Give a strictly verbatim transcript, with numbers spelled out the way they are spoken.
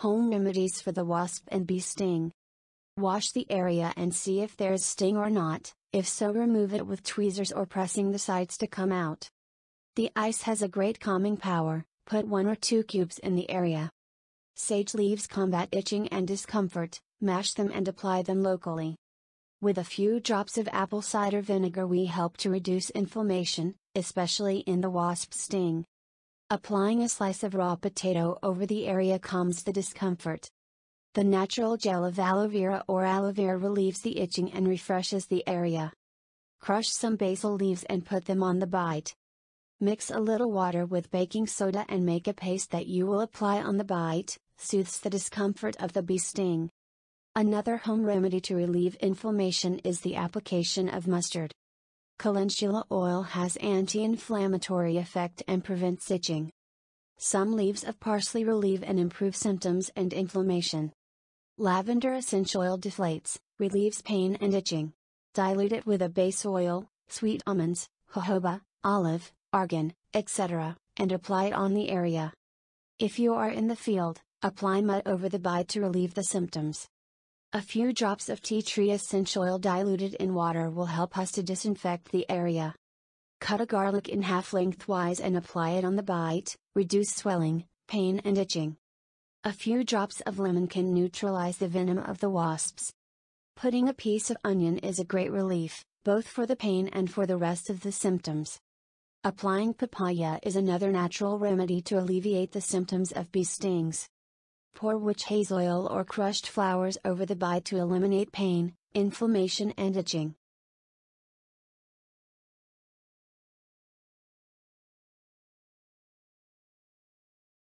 Home remedies for the wasp and bee sting. Wash the area and see if there is sting or not, if so remove it with tweezers or pressing the sides to come out. The ice has a great calming power, put one or two cubes in the area. Sage leaves combat itching and discomfort, mash them and apply them locally. With a few drops of apple cider vinegar we help to reduce inflammation, especially in the wasp sting. Applying a slice of raw potato over the area calms the discomfort. The natural gel of aloe vera or aloe vera relieves the itching and refreshes the area. Crush some basil leaves and put them on the bite. Mix a little water with baking soda and make a paste that you will apply on the bite, soothes the discomfort of the bee sting. Another home remedy to relieve inflammation is the application of mustard. Calendula oil has anti-inflammatory effect and prevents itching. Some leaves of parsley relieve and improve symptoms and inflammation. Lavender essential oil deflates, relieves pain and itching. Dilute it with a base oil, sweet almonds, jojoba, olive, argan, et cetera, and apply it on the area. If you are in the field, apply mud over the bite to relieve the symptoms. A few drops of tea tree essential oil diluted in water will help us to disinfect the area. Cut a garlic in half lengthwise and apply it on the bite, reduce swelling, pain and itching. A few drops of lemon can neutralize the venom of the wasps. Putting a piece of onion is a great relief, both for the pain and for the rest of the symptoms. Applying papaya is another natural remedy to alleviate the symptoms of bee stings. Pour witch hazel oil or crushed flowers over the bite to eliminate pain, inflammation and itching.